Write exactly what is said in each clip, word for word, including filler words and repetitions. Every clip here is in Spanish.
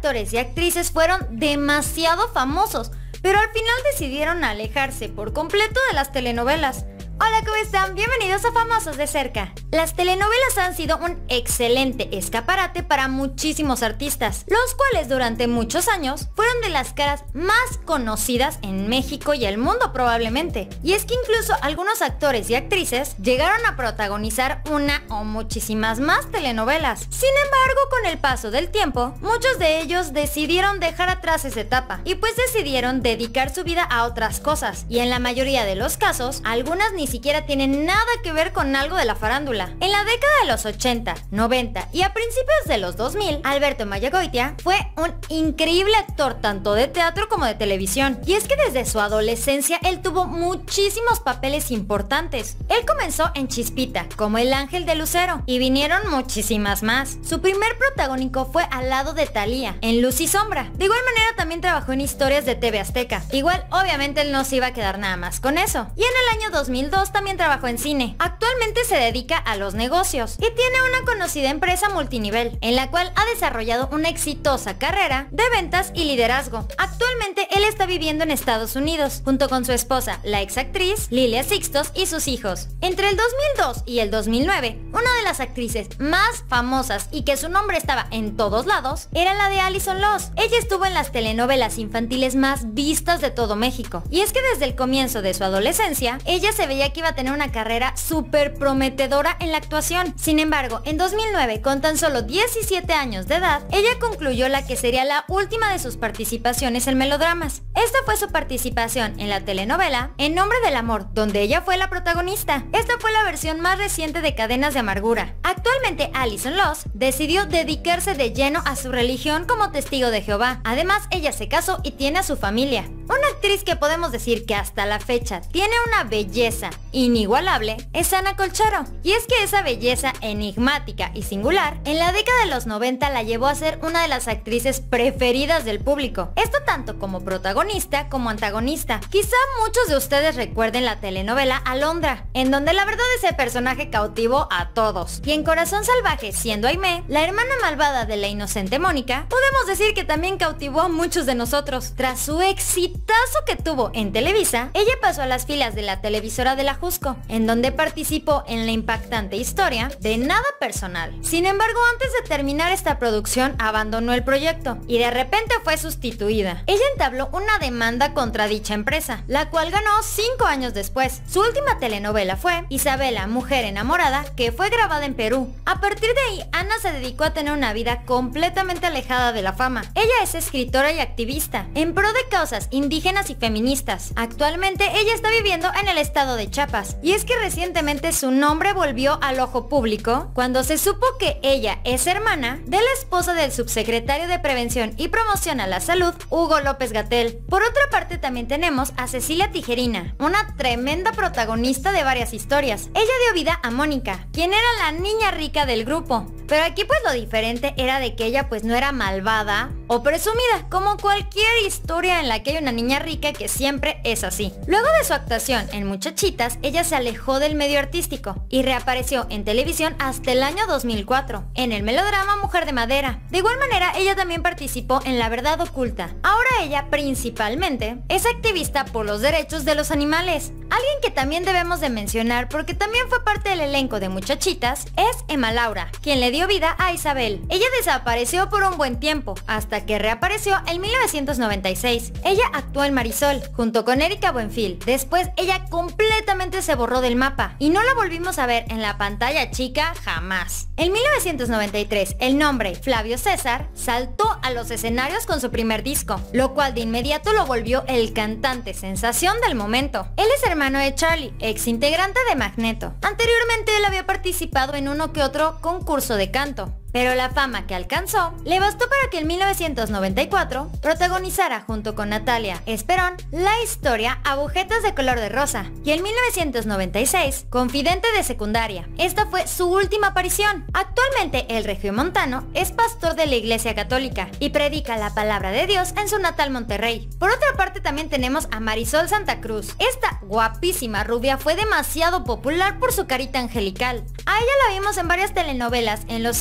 actores y actrices fueron demasiado famosos, pero al final decidieron alejarse por completo de las telenovelas. Hola, ¿cómo están? Bienvenidos a Famosos de Cerca. Las telenovelas han sido un excelente escaparate para muchísimos artistas, los cuales durante muchos años fueron de las caras más conocidas en México y el mundo probablemente. Y es que incluso algunos actores y actrices llegaron a protagonizar una o muchísimas más telenovelas. Sin embargo, con el paso del tiempo, muchos de ellos decidieron dejar atrás esa etapa y pues decidieron dedicar su vida a otras cosas. Y en la mayoría de los casos, algunas ni Ni siquiera tienen nada que ver con algo de la farándula. En la década de los ochenta, noventa y a principios de los dos mil, Alberto Mayagoitia fue un increíble actor tanto de teatro como de televisión. Y es que desde su adolescencia él tuvo muchísimos papeles importantes. Él comenzó en Chispita, como el ángel de Lucero, y vinieron muchísimas más. Su primer protagónico fue al lado de Thalía, en Luz y Sombra. De igual manera también trabajó en historias de T V Azteca. Igual, obviamente él no se iba a quedar nada más con eso. Y en el año dos mil dos también trabajó en cine. Actualmente se dedica a los negocios y tiene una conocida empresa multinivel, en la cual ha desarrollado una exitosa carrera de ventas y liderazgo. Actualmente él está viviendo en Estados Unidos, junto con su esposa, la ex actriz Lilia Sixtos, y sus hijos. Entre el dos mil dos y el dos mil nueve, una de las actrices más famosas y que su nombre estaba en todos lados, era la de Alison Loss. Ella estuvo en las telenovelas infantiles más vistas de todo México. Y es que desde el comienzo de su adolescencia, ella se veía que iba a tener una carrera súper prometedora en la actuación. Sin embargo, en dos mil nueve, con tan solo diecisiete años de edad, ella concluyó la que sería la última de sus participaciones en melodramas. Esta fue su participación en la telenovela En Nombre del Amor, donde ella fue la protagonista. Esta fue la versión más reciente de Cadenas de Amargura. Actualmente, Alison Loss decidió dedicarse de lleno a su religión como testigo de Jehová. Además, ella se casó y tiene a su familia. Una actriz que podemos decir que hasta la fecha tiene una belleza inigualable es Ana Colchero. Y es que esa belleza enigmática y singular en la década de los noventa la llevó a ser una de las actrices preferidas del público. Esto tanto como protagonista como antagonista. Quizá muchos de ustedes recuerden la telenovela Alondra, en donde la verdad ese personaje cautivó a todos. Y en Corazón Salvaje, siendo Aimee, la hermana malvada de la inocente Mónica, podemos decir que también cautivó a muchos de nosotros. Tras su exitazo que tuvo en Televisa, ella pasó a las filas de la televisora de la Jusco, en donde participó en la impactante historia de Nada Personal. Sin embargo, antes de terminar esta producción, abandonó el proyecto y de repente fue sustituida. Ella entabló una demanda contra dicha empresa, la cual ganó cinco años después. Su última telenovela fue Isabela, Mujer Enamorada, que fue grabada en Perú. A partir de ahí, Ana se dedicó a tener una vida completamente alejada de la fama. Ella es escritora y activista en pro de causas indígenas y feministas. Actualmente, ella está viviendo en el estado de Chiapas. Y es que recientemente su nombre volvió al ojo público cuando se supo que ella es hermana de la esposa del subsecretario de Prevención y Promoción a la Salud, Hugo López-Gatell. Por otra parte también tenemos a Cecilia Tijerina, una tremenda protagonista de varias historias. Ella dio vida a Mónica, quien era la niña rica del grupo. Pero aquí pues lo diferente era de que ella pues no era malvada o presumida, como cualquier historia en la que hay una niña rica que siempre es así. Luego de su actuación en Muchachitas, ella se alejó del medio artístico y reapareció en televisión hasta el año dos mil cuatro, en el melodrama Mujer de Madera. De igual manera, ella también participó en La Verdad Oculta. Ahora ella principalmente es activista por los derechos de los animales. Alguien que también debemos de mencionar porque también fue parte del elenco de Muchachitas es Emma Laura, quien le dio vida a Isabel. Ella desapareció por un buen tiempo, hasta que reapareció en mil novecientos noventa y seis. Ella actuó en Marisol, junto con Erika Buenfil. Después ella completamente se borró del mapa y no la volvimos a ver en la pantalla chica jamás. En mil novecientos noventa y tres, el nombre Flavio César saltó a los escenarios con su primer disco, lo cual de inmediato lo volvió el cantante sensación del momento. Él es hermano de Charlie, ex integrante de Magneto. Anteriormente él había participado en uno que otro concurso de canto, pero la fama que alcanzó le bastó para que en mil novecientos noventa y cuatro protagonizara junto con Natalia Esperón la historia Agujetas de Color de Rosa, y en mil novecientos noventa y seis Confidente de Secundaria. Esta fue su última aparición. Actualmente el regiomontano es pastor de la Iglesia Católica y predica la palabra de Dios en su natal Monterrey. Por otra parte también tenemos a Marisol Santa Cruz. Esta guapísima rubia fue demasiado popular por su carita angelical. A ella la vimos en varias telenovelas en los años noventa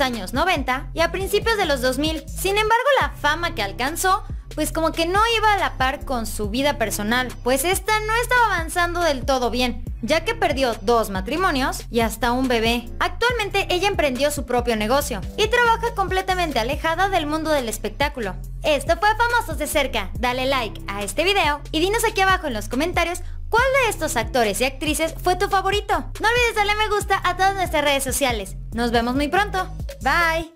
noventa y a principios de los dos mil. Sin embargo, la fama que alcanzó pues como que no iba a la par con su vida personal, pues esta no estaba avanzando del todo bien, ya que perdió dos matrimonios y hasta un bebé. Actualmente ella emprendió su propio negocio y trabaja completamente alejada del mundo del espectáculo. Esto fue Famosos de Cerca. Dale like a este video y dinos aquí abajo en los comentarios cuál de estos actores y actrices fue tu favorito. No olvides darle me gusta a todas nuestras redes sociales. Nos vemos muy pronto. Bye.